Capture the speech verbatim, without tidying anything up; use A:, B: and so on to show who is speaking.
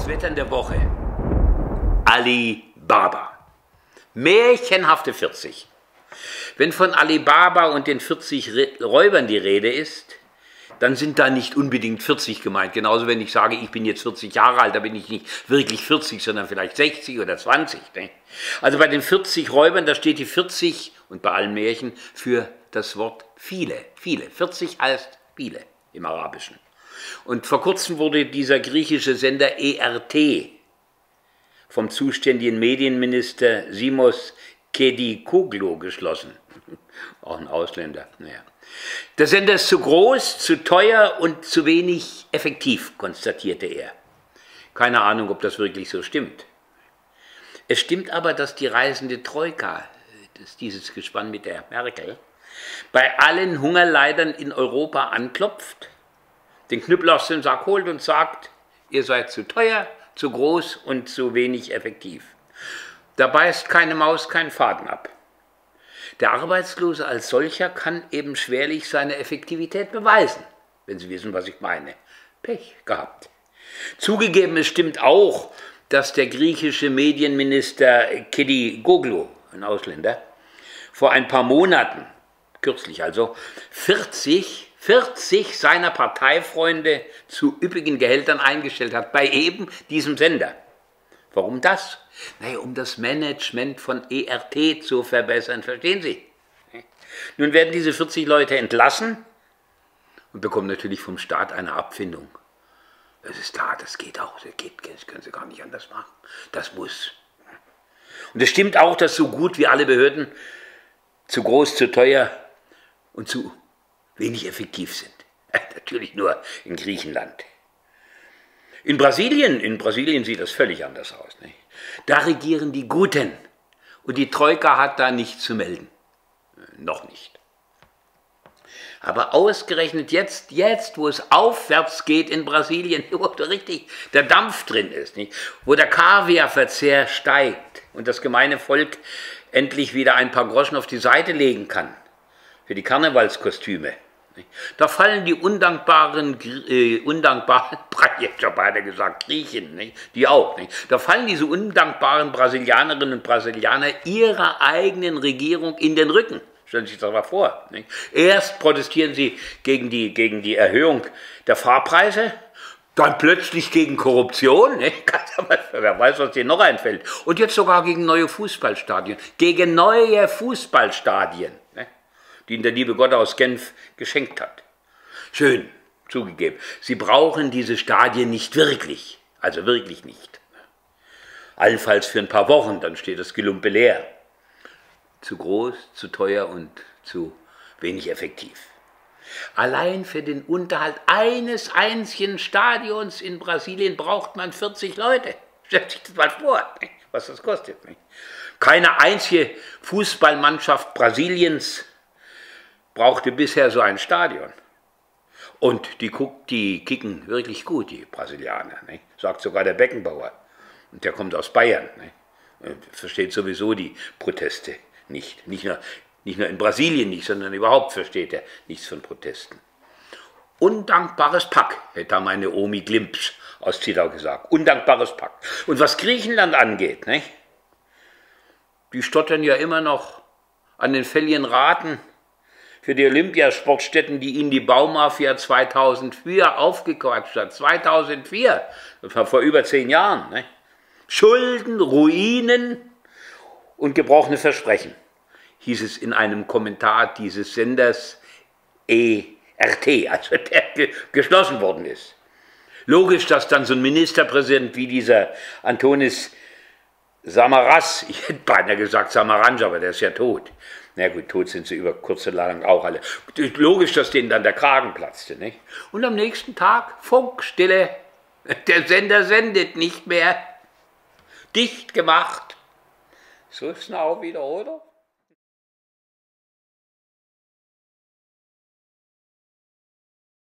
A: Das Wetter in der Woche. Alibaba. Märchenhafte vierzig. Wenn von Alibaba und den vierzig Räubern die Rede ist, dann sind da nicht unbedingt vierzig gemeint. Genauso, wenn ich sage, ich bin jetzt vierzig Jahre alt, da bin ich nicht wirklich vierzig, sondern vielleicht sechzig oder zwanzig. Ne? Also bei den vierzig Räubern, da steht die vierzig und bei allen Märchen für das Wort viele. Viele. vierzig heißt viele im Arabischen. Und vor kurzem wurde dieser griechische Sender E R T vom zuständigen Medienminister Simos Kedikoglou geschlossen. Auch ein Ausländer. Naja. Der Sender ist zu groß, zu teuer und zu wenig effektiv, konstatierte er. Keine Ahnung, ob das wirklich so stimmt. Es stimmt aber, dass die reisende Troika, das ist dieses Gespann mit der Merkel, bei allen Hungerleidern in Europa anklopft, den Knüppel aus dem Sack holt und sagt, ihr seid zu teuer, zu groß und zu wenig effektiv. Da beißt keine Maus keinen Faden ab. Der Arbeitslose als solcher kann eben schwerlich seine Effektivität beweisen, wenn Sie wissen, was ich meine. Pech gehabt. Zugegeben, es stimmt auch, dass der griechische Medienminister Kedikoglou, ein Ausländer, vor ein paar Monaten, kürzlich also, vierzig, vierzig seiner Parteifreunde zu üppigen Gehältern eingestellt hat, bei eben diesem Sender. Warum das? Naja, um das Management von E R T zu verbessern, verstehen Sie? Nun werden diese vierzig Leute entlassen und bekommen natürlich vom Staat eine Abfindung. Das ist klar, das geht auch, das geht, das können Sie gar nicht anders machen. Das muss. Und es stimmt auch, dass so gut wie alle Behörden zu groß, zu teuer und zu wenig effektiv sind. Natürlich nur in Griechenland. In Brasilien, in Brasilien sieht das völlig anders aus. Nicht? Da regieren die Guten und die Troika hat da nichts zu melden. Noch nicht. Aber ausgerechnet jetzt, jetzt, wo es aufwärts geht in Brasilien, wo da richtig der Dampf drin ist, nicht? Wo der Kaviarverzehr steigt und das gemeine Volk endlich wieder ein paar Groschen auf die Seite legen kann für die Karnevalskostüme. Da fallen die undankbaren, äh, undankbaren, ich habe ja beide gesagt, Griechen, nicht? Die auch, nicht? Da fallen diese undankbaren Brasilianerinnen und Brasilianer ihrer eigenen Regierung in den Rücken. Stellen Sie sich das mal vor. Nicht? Erst protestieren sie gegen die, gegen die Erhöhung der Fahrpreise, dann plötzlich gegen Korruption, nicht? Wer weiß, was denen noch einfällt. Und jetzt sogar gegen neue Fußballstadien, gegen neue Fußballstadien. Nicht? Die ihnen der liebe Gott aus Genf geschenkt hat. Schön, zugegeben. Sie brauchen diese Stadien nicht wirklich, also wirklich nicht. Allenfalls für ein paar Wochen, dann steht das Gelumpe leer. Zu groß, zu teuer und zu wenig effektiv. Allein für den Unterhalt eines einzigen Stadions in Brasilien braucht man vierzig Leute. Stellt sich das mal vor, was das kostet. Keine einzige Fußballmannschaft Brasiliens brauchte bisher so ein Stadion. Und die, die kicken wirklich gut, die Brasilianer, ne? Sagt sogar der Beckenbauer. Und der kommt aus Bayern. Ne? Und versteht sowieso die Proteste nicht. Nicht nur, nicht nur in Brasilien nicht, sondern überhaupt versteht er nichts von Protesten. Undankbares Pack, hätte meine Omi Glimpsch aus Zittau gesagt. Undankbares Pack. Und was Griechenland angeht, ne? Die stottern ja immer noch an den fälligen Raten für die Olympiasportstätten, die ihnen die Baumafia zweitausendvier aufgequatscht hat. zweitausendvier, das war vor über zehn Jahren. Ne? Schulden, Ruinen und gebrochene Versprechen, hieß es in einem Kommentar dieses Senders E R T, also der ge geschlossen worden ist. Logisch, dass dann so ein Ministerpräsident wie dieser Antonis Samaras, ich hätte beinahe gesagt Samaranch, aber der ist ja tot. Na gut, tot sind sie über kurz oder lang auch alle. Logisch, dass denen dann der Kragen platzte. Nicht? Und am nächsten Tag Funkstille. Der Sender sendet nicht mehr. Dicht gemacht. So ist es auch wieder, oder?